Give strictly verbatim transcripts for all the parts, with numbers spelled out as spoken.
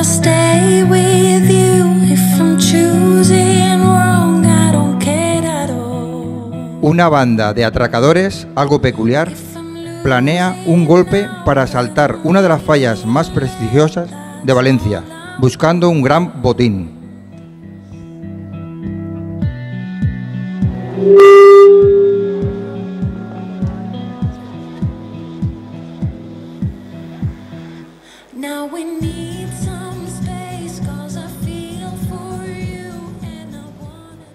stay with you. If I'm choosing wrong, I don't care at all. Una banda de atracadores, algo peculiar, planea un golpe para asaltar una de las fallas más prestigiosas de Valencia, buscando un gran botín. Now we need some space, 'cause I feel for you and I wanna.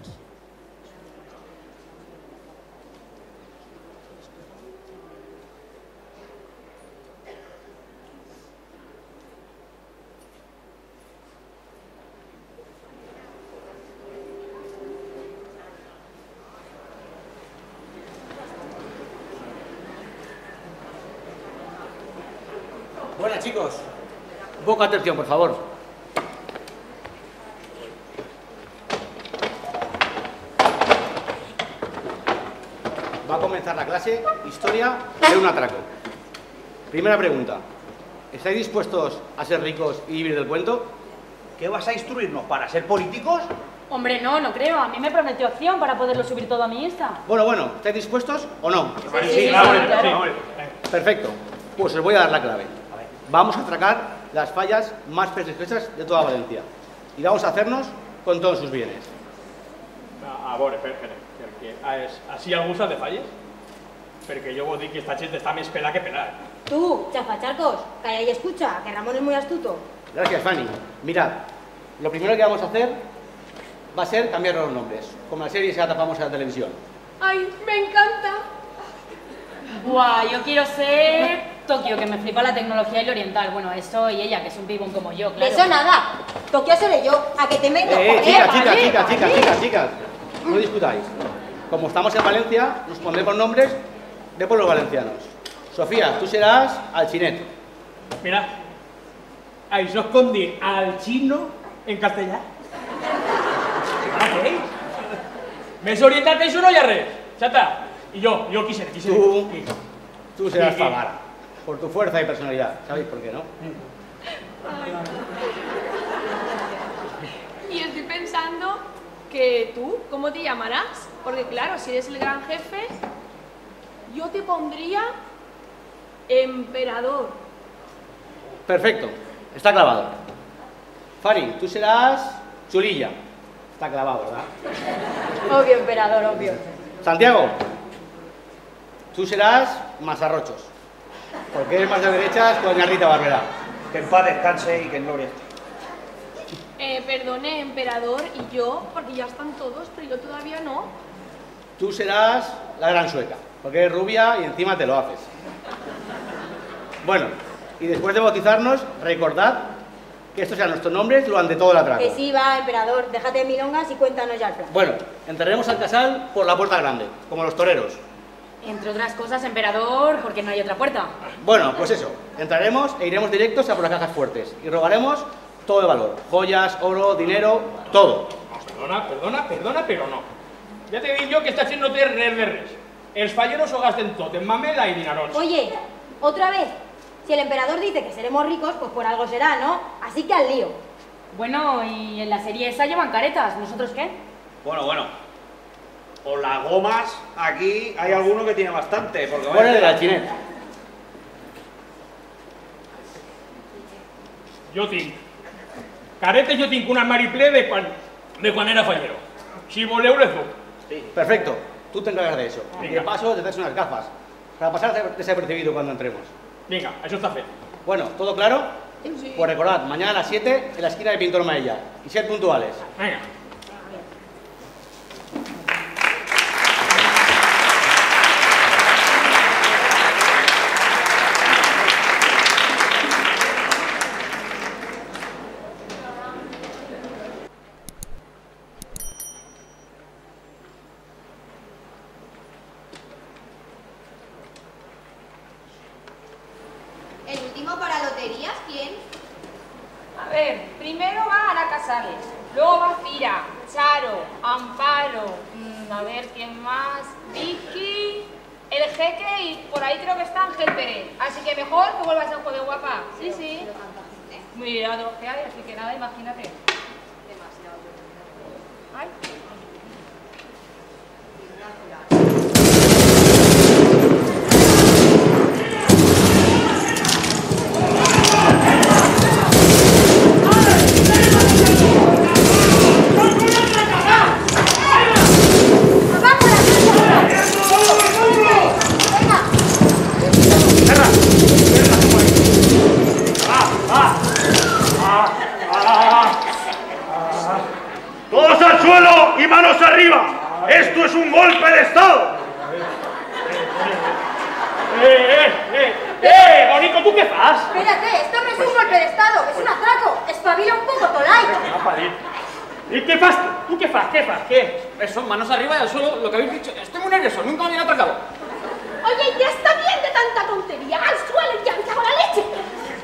Buenas, chicos. Un poco de atención, por favor. Va a comenzar la clase Historia de un atraco. Primera pregunta. ¿Estáis dispuestos a ser ricos y vivir del cuento? ¿Qué vas a instruirnos? ¿Para ser políticos? Hombre, no, no creo. A mí me prometió opción para poderlo subir todo a mi Insta. Bueno, bueno, ¿estáis dispuestos o no? Sí, sí, sí, claro. Perfecto. Pues os voy a dar la clave. Vamos a atracar las fallas más prestigiosas de toda Valencia. Y vamos a hacernos con todos sus bienes. A, a veure, espera, espera, perquè és, així algú s'ha de falles? Perquè jo vull dir que esta gent està més pelada que pelada. Tú, chafacharcos, calla y escucha, que Ramón es muy astuto. Gracias, Fanny. Mirad, lo primero que vamos a hacer va a ser cambiar los nombres, como la serie esa famosa de la televisión. ¡Ay, me encanta! Buah, yo quiero ser Tokio, que me flipa la tecnología y lo oriental. Bueno, eso y ella, que es un pibón como yo, claro. De eso nada. Tokio seré yo, a que te meto. Eh, eh, ¿Eh? chicas, chicas, vale, chicas, vale. chicas, chicas, chicas, no discutáis. Como estamos en Valencia, nos pondremos nombres de pueblos valencianos. Sofía, tú serás Alchinet. Mira, això es com dir al xino en castellà. Què? Més orientat que això no hi ha res. Ja està. I jo, jo qui seré, qui seré? Tú, Qui? tú serás Sí, sí. Favara, por tu fuerza y personalidad. ¿Sabéis por qué, no? Y estoy pensando que tú, ¿cómo te llamarás? Porque claro, si eres el gran jefe, yo te pondría emperador. Perfecto, está clavado. Fari, tú serás Chulilla. Está clavado, ¿verdad? Obvio, emperador, obvio. Santiago, tú serás Masarrochos. Porque eres más de derechas con doña Rita Barberá. Que en paz descanse y que en gloria esté. Eh, perdone, emperador, y yo, porque ya están todos, pero yo todavía no. Tú serás la gran sueca, porque eres rubia y encima te lo haces. Bueno, y después de bautizarnos, recordad que estos sean nuestros nombres durante todo el atraco. Que sí, va, emperador, déjate de milongas y cuéntanos ya el plan. Bueno, entraremos al casal por la puerta grande, como los toreros. Entre otras cosas, emperador, porque no hay otra puerta. Bueno, pues eso, entraremos e iremos directos a por las cajas fuertes y robaremos todo de valor, joyas, oro, dinero, todo. No, perdona, perdona, perdona, però no. Ja t'he dit jo que esta gent no té res de res. Els falleros ho gasten tot en mamela i dinarons. Oye, otra vez. Si el emperador dice que seremos ricos, pues por algo será, ¿no? Así que al lío. Bueno, y en la serie esa llevan caretas, ¿nosotros qué? Bueno, bueno. Por las gomas, aquí hay alguno que tiene bastante. Porque Pon el de la Chinet. Jo tinc. Caretes jo tinc un armari ple de quan, de quan era fallero. Si voleu les doy. Sí. Perfecto, tú te encargas de eso. Y de Venga. paso te traes unas gafas, para pasar desapercibido cuando entremos. Vinga, això està fet. Bueno, ¿todo claro? Sí. Pues recordad, mañana a las siete en la esquina de Pintor Maella. Y sed puntuales. Vinga. ¿El último para loterías quién? A ver, primero va Ana Casales, luego va Fira, Charo, Amparo, mmm, a ver quién más, Vicky, el Jeque y por ahí creo que está Ángel Pérez. Así que mejor que vuelvas a un juego, guapa. Sí, sí. muy liado lo que hay, así que nada, imagínate. Demasiado. Ay. ¡Todos al suelo y manos arriba! ¡Esto es un golpe de Estado! ¡Eh, eh, eh! ¡Eh, Bonico, ¿tú qué fas? Espérate, esto no es un golpe de Estado, es un atraco. Espabila un poco, Tolai. ¿Y qué fas? ¿Tú qué fas? ¿Qué fas? ¿Qué? Eso, manos arriba y al suelo, lo que habéis dicho. Estoy muy nervioso, nunca me habían atracado. Oye, ya está bien de tanta tontería. Al suelo y ya me cago en la leche.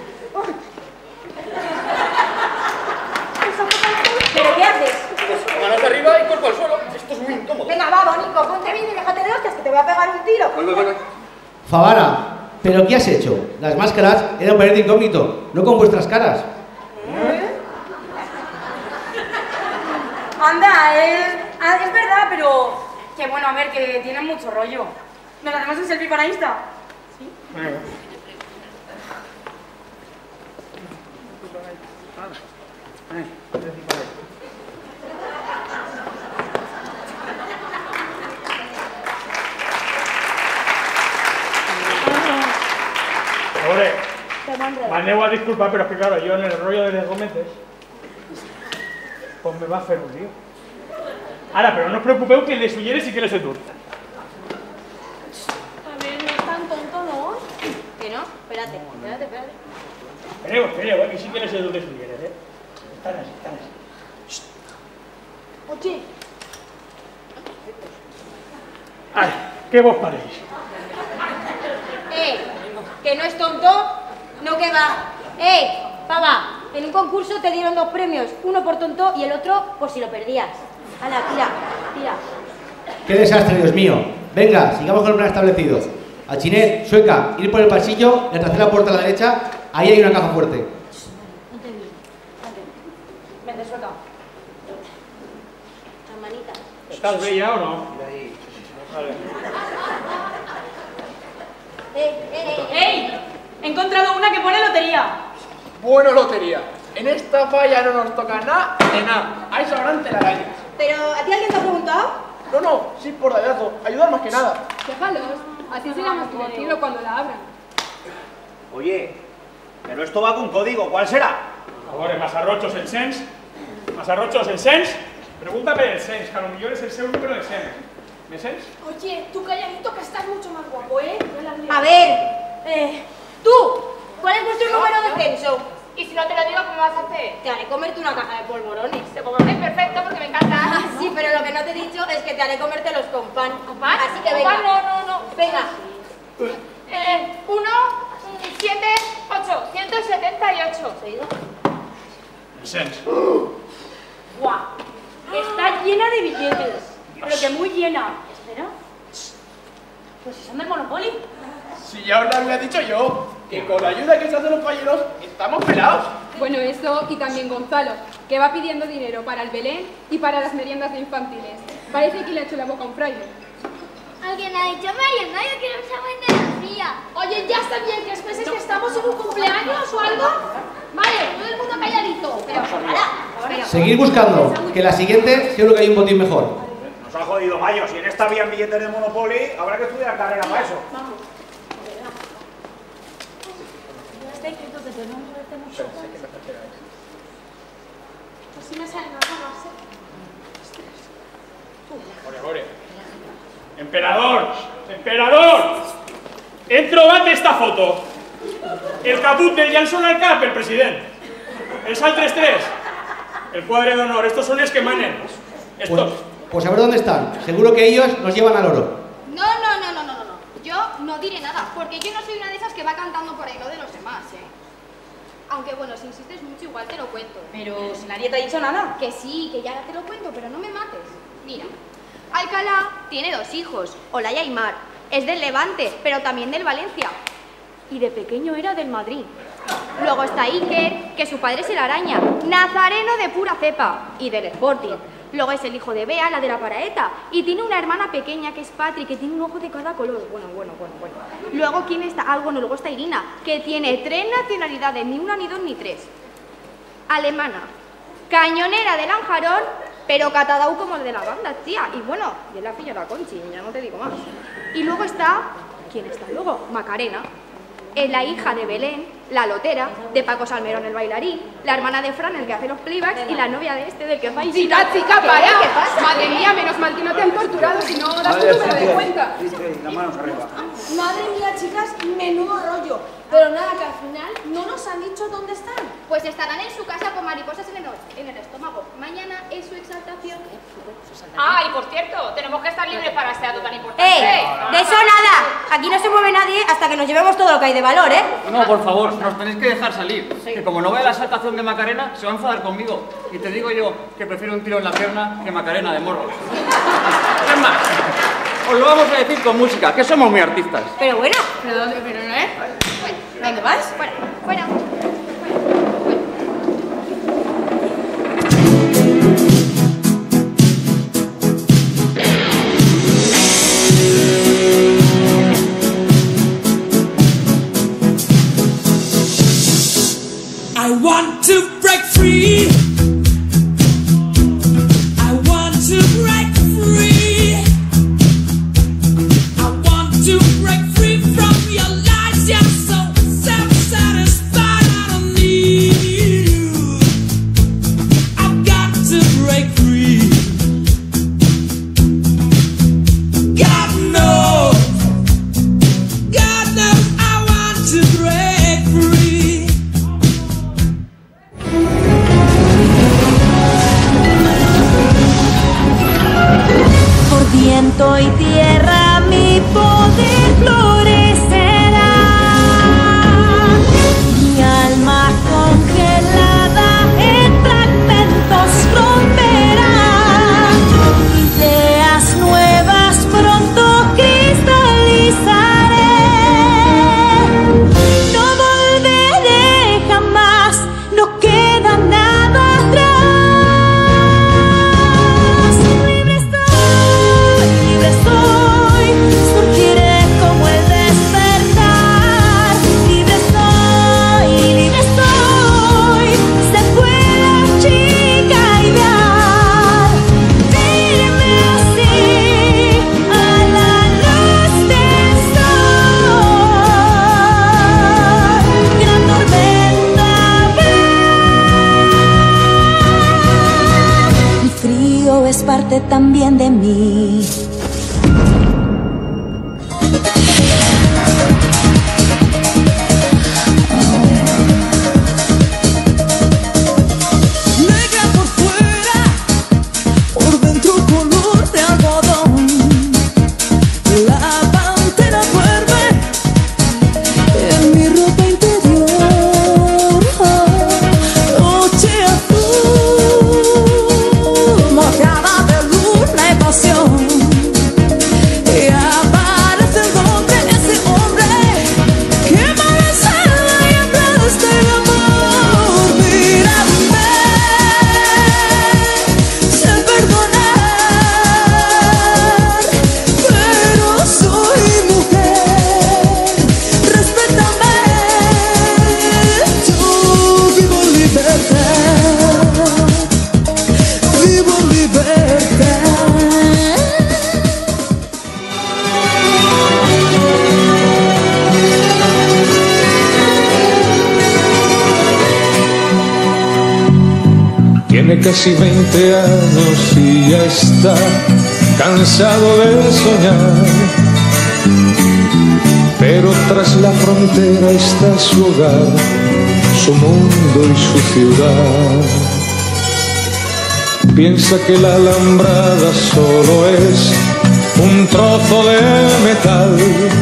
¿Pero qué haces? Pues manos arriba y cuerpo al suelo. Esto es muy incómodo. Venga, va, Bonico, ponte bien y déjate de hostias que te voy a pegar un tiro. Voy, voy, voy. Favara, ¿pero qué has hecho? Las máscaras eran para ir de incógnito, no con vuestras caras. Anda, es, es verdad, pero que bueno, a ver, que tiene mucho rollo. ¿Nos hacemos un selfie para Insta? Sí. Hombre, m'aneu a disculpar, pero es que claro, yo en el rollo de los Gómezes, pues me va a hacer un lío. Ahora, pero no os preocupeu que de Sulleres sí que les dur. A ver, no es tan tonto, ¿no? Que no, espérate, espérate, espérate. Espereu, espereu, eh, que sí que les dur de Sulleres, eh. Están así, están así. Oye, Ay, ¿qué vos paréis? Eh, que no es tonto, no que va. Eh, pava, en un concurso te dieron dos premios, uno por tonto y el otro por si lo perdías. Hala, tira, tira. ¡Qué desastre, Dios mío! Venga, sigamos con el plan establecido. Alchinet, Sueca, ir por el pasillo, en la tercera puerta a la derecha, ahí hay una caja fuerte. No te vi. Vente, Sueca. Las manitas. ¿Estás bella o no? Vale. Eh, eh, eh. ¡Ey! He encontrado una que pone lotería. Bueno, lotería. En esta falla no nos toca nada de nada. Hay sobrante la calle. Pero, ¿a ti alguien te ha preguntado? No, no, sí por dallazo. Ayudar más que nada. déjalos. Así será más tranquilo cuando la abran. Oye, pero esto va con código, ¿cuál será? Ahora, más arrochos el sens. Más arrochos el sens. Pregúntame el sens, que a lo mejor es el seu número de sens. ¿Me sens? Oye, tú calladito que estás mucho más guapo, ¿eh? No la líes. A ver, eh, tú, ¿cuál es vuestro número de censo? Y si no te lo digo, ¿cómo vas a hacer? Te haré comerte una caja de polvorones. De polvorones, perfecto, porque me encanta. Ah, sí, pero lo que no te he dicho es que te haré comértelos con pan. ¿Con pan? Así que ¿Con venga. pan? No, no, no. Venga. Eh, uno, siete, ocho, ciento setenta y ocho. El sens. ¡Guau! Está llena de billetes. Pero que muy llena. Espera. Pues si son del Monopoly. Si ya os lo había dicho yo, que con la ayuda que se hacen los falleros, estamos pelados. Bueno, eso y también Gonzalo, que va pidiendo dinero para el Belén y para las meriendas de infantiles. Parece que le ha hecho la boca a un fraile. Alguien ha dicho, Mario, no, yo quiero saber de la mía. Oye, ya está bien que después es que estamos en un cumpleaños o algo. Vale, todo el mundo calladito. Pero para. Seguid buscando, que la siguiente seguro que hay un botín mejor. Nos ha jodido Mayo, si en esta habían billetes de Monopoly, habrá que estudiar carrera para eso. Vamos. Está escrito que tenemos que tener Así me salen las ganas, ¿eh? Ore, ore. Emperador, emperador. Hem trobat esta foto. El caput del Jansson al cap, el president. Els altres tres. El cuadre d'honor. Estos son els que manen. Estos. Pues, pues a ver dónde están. Seguro que ellos nos llevan al oro. No, no, no, no, no, no. Yo no diré nada, porque yo no soy una de esas que va cantando por ahí lo de los demás, ¿eh? Aunque bueno, si insistes mucho, igual te lo cuento. Pero si nadie te ha dicho nada. Que sí, que ya te lo cuento, pero no me mates. Mira, Alcalá tiene dos hijos, Olaya y Mar. Es del Levante, pero también del Valencia. Y de pequeño era del Madrid. Luego está Iker, que su padre es el Araña, nazareno de pura cepa y del Sporting. Luego es el hijo de Bea, la de la Paraeta, y tiene una hermana pequeña que es Patri, que tiene un ojo de cada color. Bueno, bueno, bueno, bueno. Luego, ¿quién está? Ah, bueno, luego está Irina, que tiene tres nacionalidades, ni una, ni dos, ni tres. Alemana, cañonera de Lanjarón, pero catadau como el de la banda, tía. Y bueno, yo la pillo la Conchi, ya no te digo más. Y luego está... ¿Quién está luego? Macarena. Es la hija de Belén, la lotera, de Paco Salmerón, el bailarín, la hermana de Fran, el que hace los playbacks, y la novia de este, del que vais. Chica, chica, ¿Qué? para. ¿Qué pasa? Madre mía, menos mal que no te han torturado, si no das tu número de cuenta. Las manos arriba. Madre mía, chicas, menudo rollo. Pero nada, que al final no nos han dicho dónde están. Pues estarán en su casa con mariposas en el, en el estómago. Mañana es su exaltación. Ah, y por cierto, tenemos que estar libres para este acto tan importante. ¡Eh! De eso nada. Aquí no se mueve nadie hasta que nos llevemos todo lo que hay de valor, ¿eh? No, por favor, nos tenéis que dejar salir. Que como no vea la exaltación de Macarena, se va a enfadar conmigo. Y te digo yo que prefiero un tiro en la pierna que Macarena de morros. Es más, os lo vamos a decir con música, que somos muy artistas. Pero bueno. ¿Pero dónde? ¿Pero no, eh? ¿Dónde vas? Fuera, fuera. I want to break free. I want to break free. I want to break free from your lies. You're so self-satisfied. I don't need you. I've got to break free. God knows, God knows I want to break free. Por viento y tierra mi poder florecerá. Mi alma congelada en fragmentos romperá. Ideas nuevas pronto cristalizaré. No volveré jamás, no queda nada atrás. Libre estoy, libre estoy, surgiré como el despertar. Libre estoy, libre estoy, se puede chica ideal. Míreme así, a la luz del sol. Gran tormenta ven. El frío es parte también de mí. Negra por fuera, por dentro color de algodón. La pantera duerme en mi ropa interior. Noche azul, mojada de luna y pasión. Y aparece el hombre, ese hombre que merece y aplasta el amor. Mírame, sé perdonar, pero soy mujer. Respétame, yo vivo libertad, vivo libertad. Tiene casi veinte años y ya está cansado de soñar. Pero tras la frontera está su hogar, su mundo y su ciudad. Piensa que la alambrada solo es un trozo de metal,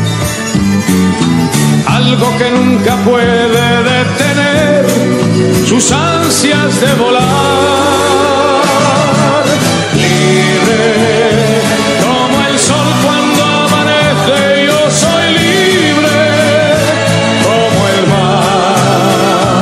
algo que nunca puede detener sus ansias de volar. Libre como el sol cuando amanece, yo soy libre como el mar.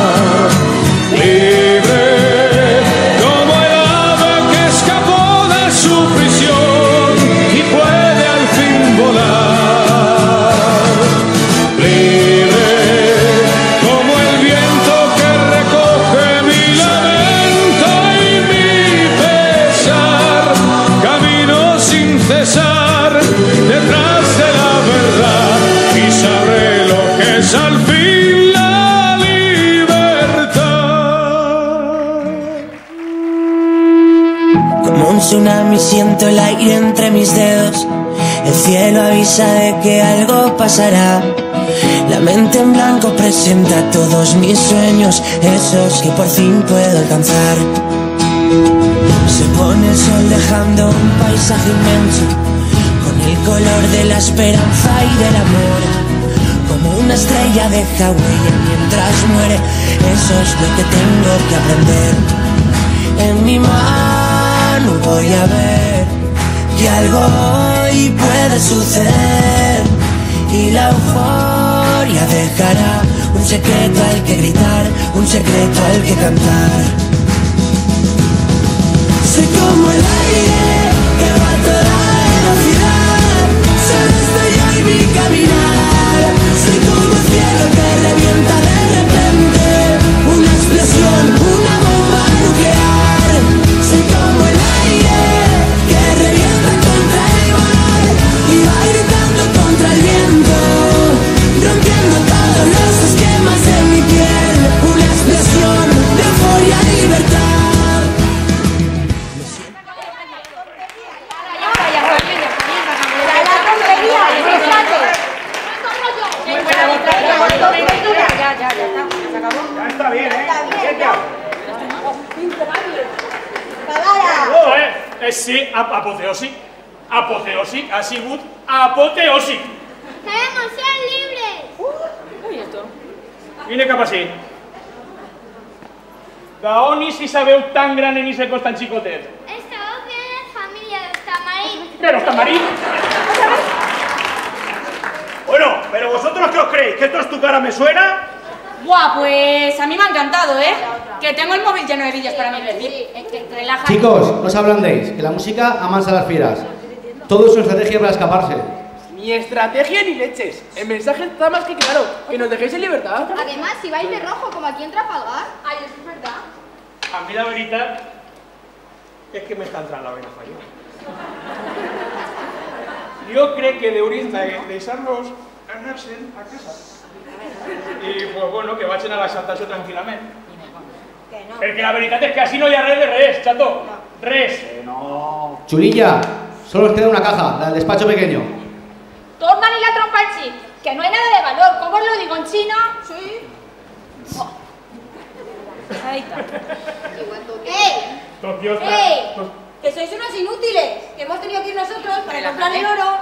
mí siento el aire entre mis dedos. El cielo avisa de que algo pasará. La mente en blanco presenta todos mis sueños, esos que por fin puedo alcanzar. Se pone el sol dejando un paisaje inmenso, con el color de la esperanza y del amor. Como una estrella deja huella mientras muere, eso es lo que tengo que aprender. En mi mano voy a ver que algo hoy puede suceder, y la euforia dejará un secreto al que gritar, un secreto al que cantar. Soy como el aire que va a toda velocidad, solo estoy yo y mi caminar. Soy como el cielo que revienta de repente, una explosión, una bomba nuclear. Soy como el aire que revienta contra el mar y va gritando contra el viento, rompiendo todos los esquemas de mi piel. Una explosión de euforia y libertad. Ya está bien, ¿eh? Para. Eh, eh, sí, ap apoteòsic. Apoteòsic, ha sigut apoteòsic. ¡Queremos ser libres! I esto? Vine cap així. D'on si sabeu tan gran en ese cos tan xicotet? Esta voz viene de familia de los tamarín. ¿De los tamarín? Bueno, pero vosotros ¿qué os creéis? ¿Que esto es tu cara me suena? Buah, pues a mí me ha encantado, ¿eh? Que tengo el móvil lleno de vídeos para mí. Sí, relaja. Chicos, no os ablandéis, que la música amansa a las fieras. Todo es una estrategia para escaparse. Ni estrategia ni leches. El mensaje está más que claro. Que nos dejéis en libertad. Además, si vais de rojo, como aquí en Trafalgar. Ay, eso es verdad. A mí la veritat és que m'està entrant la vena falla. Jo crec que hauríem de deixar-los anar-se'n a casa. I, pues bueno, que vagin a l'exaltació tranquil·lament. Perquè la veritat és que així no hi ha res de res, chato. Res. No. Chulilla, solo os queda una caja, la del despacho pequeño. Tórmale la trompa al chip, que no hay nada de valor. ¿Cómo os lo digo en chino? Sí. Ahí está. ¡Ey! Tokio está... ¡Ey! Que sois unos inútiles, que hemos tenido que ir nosotros para comprar el oro.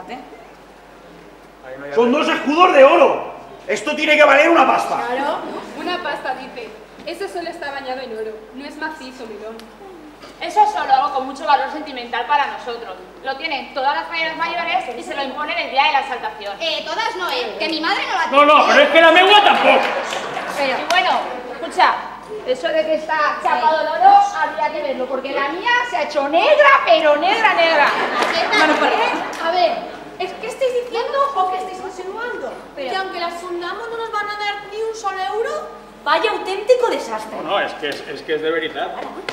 Son dos escudos de oro. Esto tiene que valer una pasta. Claro, una pasta, dice. Eso solo está bañado en oro, no es macizo, milón. Eso es solo algo con mucho valor sentimental para nosotros. Lo tienen todas las señoras mayores y se lo imponen el día de la exaltación. Eh, todas no, eh, que mi madre no la No, no, pero es que la megua tampoco. Pero, y bueno, escucha, eso de que está chapado el oro, habría que verlo, porque la mía se ha hecho negra, pero negra, negra. Bueno, pues, A ver, ¿es que estáis diciendo o que estáis insinuando? Pero- ¿Que aunque las fundamos no nos van a dar ni un solo euro? Vaya auténtico desastre. No, no, és que és, és, que és de veritat.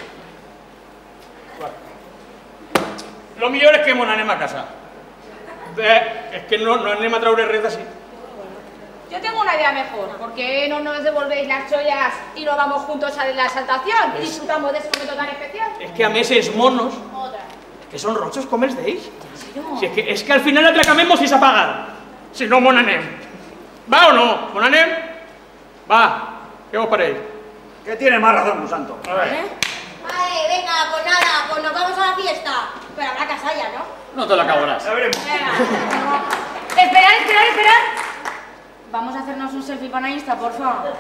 Lo millor és que mon anem a casa. Eh, és que no, no anem a traure res d'ací. Yo tengo una idea mejor. ¿Por qué no nos devolvéis las joyas y nos vamos juntos a la exaltación? Es- Disfrutamos de ese momento tan especial. És que a més els monos, Otra. que són roxos com els d'ells. Si és, que, és que al final l'atracament mos hi s'ha pagat. Si no, mon anem. Va o no? Mon anem? Va, què vos pareix? Que tiene más razón, santo. A ver. Vale, venga, pues nada, pues nos vamos a la fiesta. Pero habrá casalla, ¿no? No te la acabarás. Ya veremos. Esperad, esperad, esperad. Vamos a hacernos un selfie para Insta, por favor.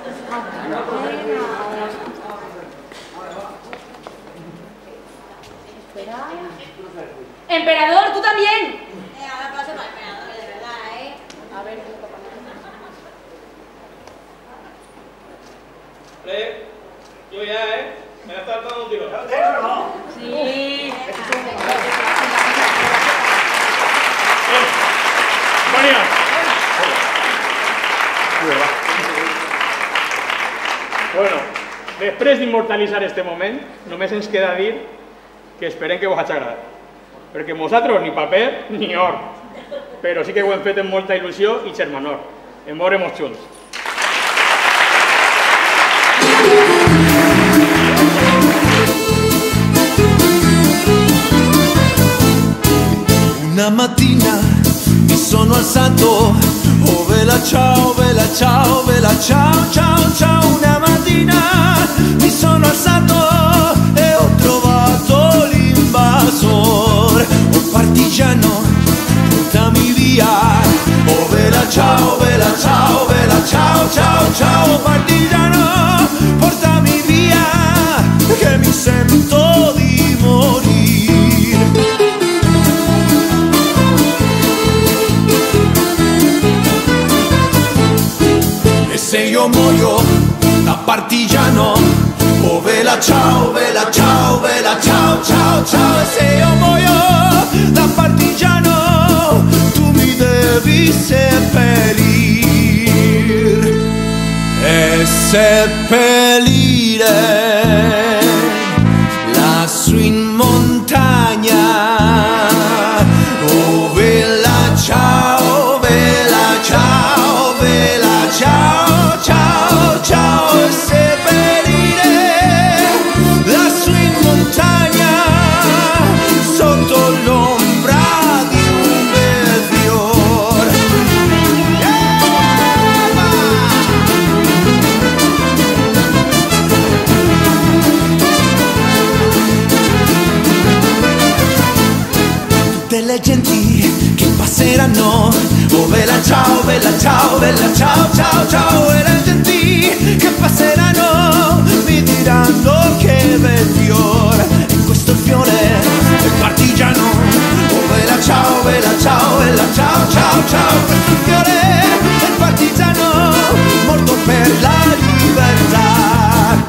Emperador, tú también. Eh, ahora paso para el emperador, de verdad, ¿eh? A ver. Vale, yo ya, ¿eh? Me la está dando un tiro. ¿Eso no? Sí. María. Bueno, després d'immortalitzar este moment, només ens queda dir que esperem que vos hagi agradat. Perquè nosaltres ni paper ni or, però sí que ho hem fet amb molta il·lusió i xermanor. En veurem junts. ciao, bella ciao, ciao, ciao. Una mattina mi sono alzato e ho trovato l'invasor. Oh partigiano, portami via. Oh bella ciao, bella ciao, bella ciao, ciao, ciao. Partigiano, portami via, che mi sento di morire. E se io muoio da partigiano, oh vela ciao, vela ciao, vela ciao, ciao, ciao. E se io muoio da partigiano, tu mi devi seppellir e seppellire lassù in montagna. Oh vela ciao, vela ciao, vela ciao, ciao, ciao. E seppellire lassù in montagna sotto l'ombra di un bel fior. Tutte le genti che passeranno, oh bella ciao, bella ciao, bella ciao, ciao, ciao. E le genti che passeranno mi diranno che bel fiore. E questo è il fiore del partigiano, oh bella ciao, bella ciao, bella ciao, ciao, ciao. Questo è il fiore del partigiano morto per la libertà.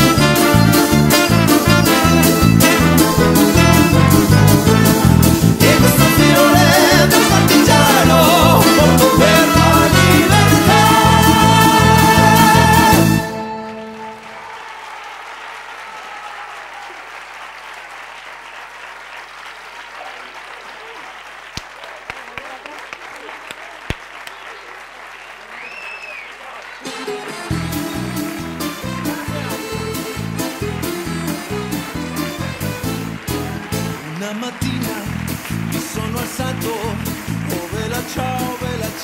E questo è il fiore del partigiano morto per la libertà. Una mattina mi sono alzato, oh bella ciao, bella